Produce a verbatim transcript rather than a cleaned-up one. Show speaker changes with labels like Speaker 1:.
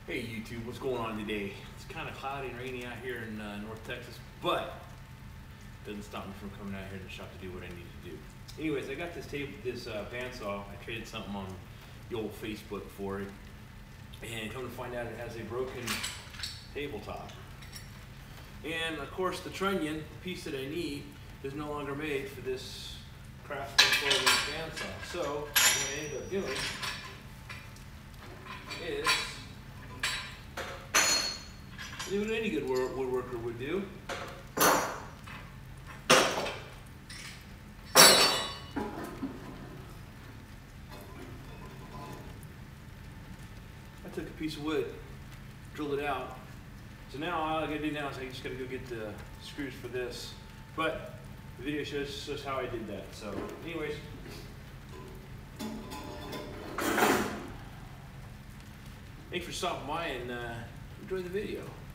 Speaker 1: Hey YouTube, what's going on today? It's kind of cloudy and rainy out here in uh, North Texas, but it doesn't stop me from coming out here to the shop to do what I need to do. Anyways, I got this table, this uh, bandsaw. I traded something on the old Facebook for it, and come to find out it has a broken tabletop. And of course, the trunnion piece that I need is no longer made for this Craftsman twelve inch bandsaw. So what I ended up doing is do what any good woodworker would do. I took a piece of wood, drilled it out. So now all I gotta do now is I just gotta go get the screws for this. But the video shows, shows how I did that. So anyways, thanks for stopping by and uh, enjoy the video.